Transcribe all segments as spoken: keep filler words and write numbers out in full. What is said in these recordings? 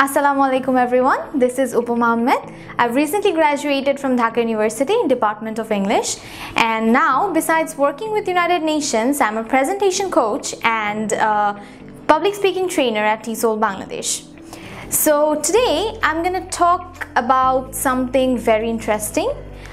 Assalamu alaikum everyone, this is Upama Ahmed. I've recently graduated from Dhaka University in Department of English, and now besides working with United Nations, I'm a presentation coach and a public speaking trainer at TESOL Bangladesh. So today I'm going to talk about something very interesting.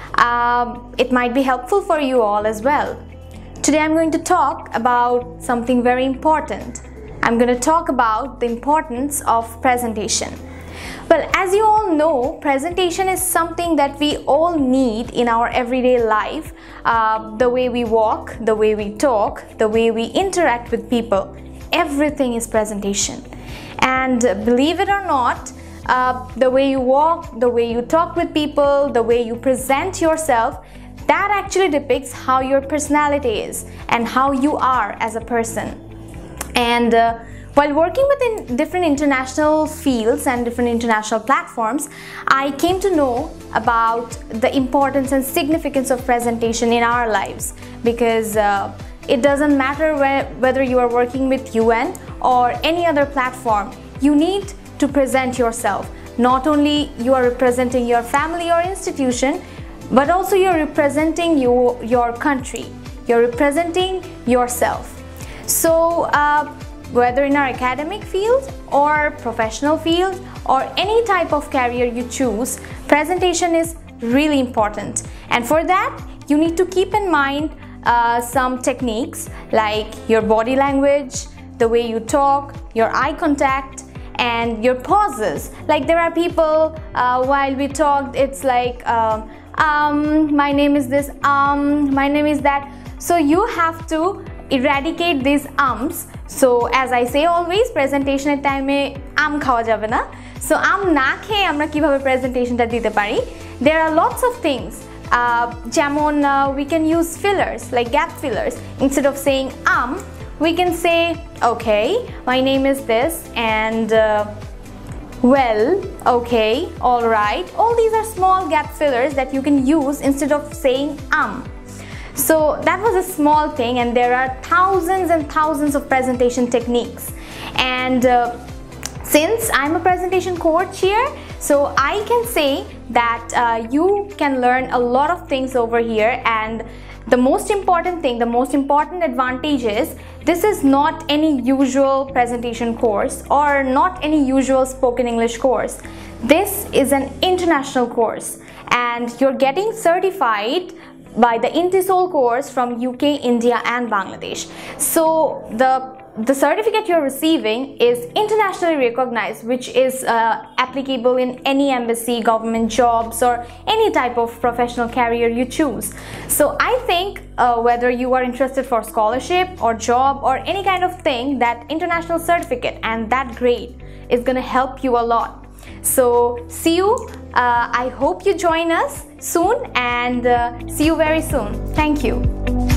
Um, it might be helpful for you all as well. Today I'm going to talk about something very important. I'm going to talk about the importance of presentation. Well, as you all know, presentation is something that we all need in our everyday life. Uh, the way we walk, the way we talk, the way we interact with people, everything is presentation. And believe it or not, uh, the way you walk, the way you talk with people, the way you present yourself, that actually depicts how your personality is and how you are as a person. And uh, while working within different international fields and different international platforms, I came to know about the importance and significance of presentation in our lives, because uh, it doesn't matter where, whether you are working with U N or any other platform, you need to present yourself. Not only you are representing your family or institution, but also you're representing your, your country, you're representing yourself. So uh, whether in our academic field or professional field or any type of career you choose, presentation is really important. And for that, you need to keep in mind uh, some techniques like your body language, the way you talk, your eye contact, and your pauses. Like there are people, uh, while we talk, it's like, um, um, my name is this, um, my name is that. So you have to eradicate these ums. So as I say always, presentation at time e am khawa jabe na. So am na kheye amra kibhabe presentation ta dite pari. There are lots of things. Uh, jemon uh, we can use fillers, like gap fillers. Instead of saying um, we can say, okay, my name is this, and uh, well, okay, all right. All these are small gap fillers that you can use instead of saying um. So that was a small thing, and there are thousands and thousands of presentation techniques. And uh, since I'm a presentation coach here, so I can say that uh, you can learn a lot of things over here. And the most important thing, the most important advantage is this is not any usual presentation course or not any usual spoken English course. This is an international course, and you're getting certified by the INTESOL course from U K, India and Bangladesh. So the the certificate you're receiving is internationally recognized, which is uh, applicable in any embassy, government jobs, or any type of professional career you choose. So I think uh, whether you are interested for scholarship or job or any kind of thing, that international certificate and that grade is going to help you a lot. So see you. Uh, I hope you join us soon, and uh, see you very soon. Thank you.